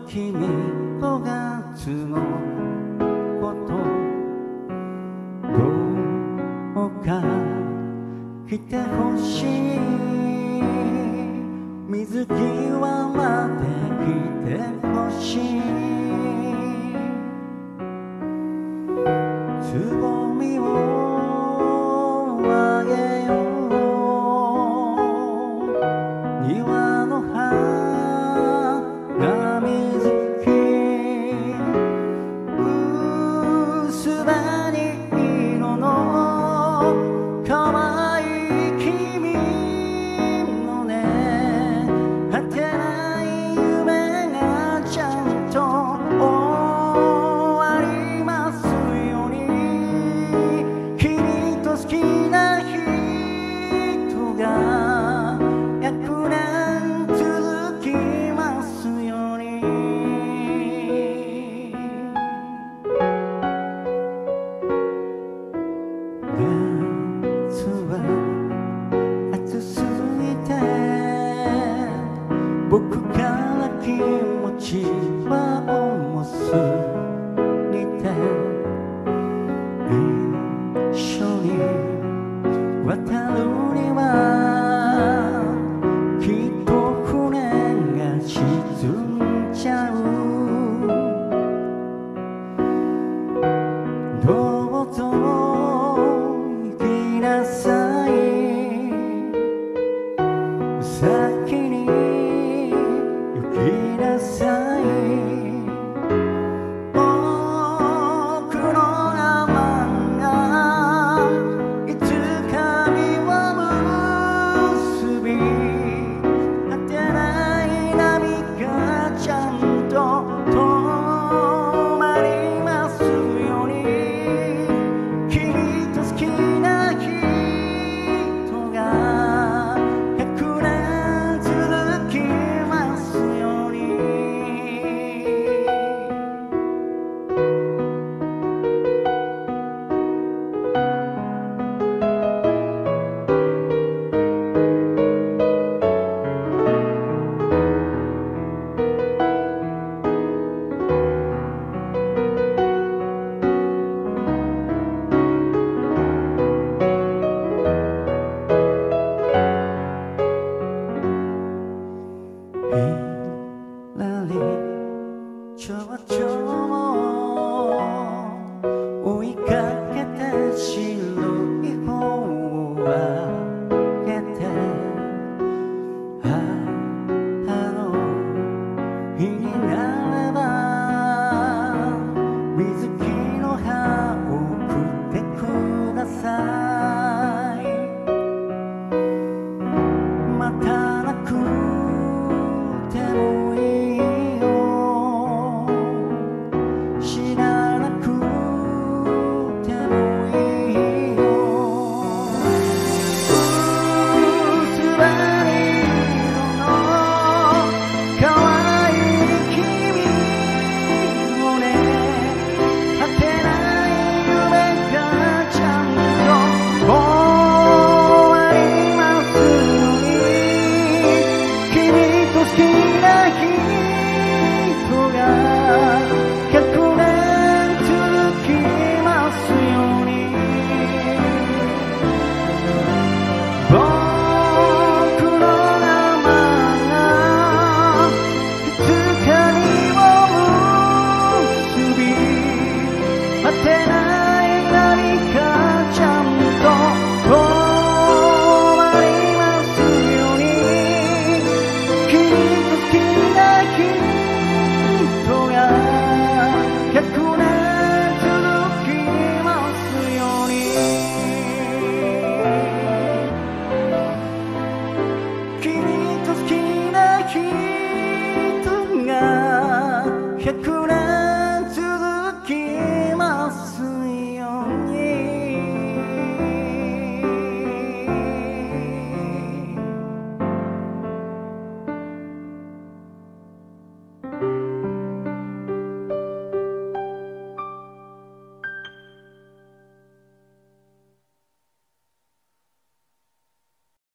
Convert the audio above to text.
君5月のことどうか来てほしい水際まで来てほしいつぼみをあげよう庭の花水木薄紅色の可愛い君のね果てない夢がちゃんと終わりますように君と好きな人が100年続きますように夏は暑すぎて僕から気持ちは重すぎて一緒に渡るにはきっと船が沈んじゃうどうぞ行きなさい先に行きなさい僕の我慢がいつか実を結び果てない波がちゃんと止まりますように君と好きな人が100年続きますようにひらりちょうちょを追いかけてし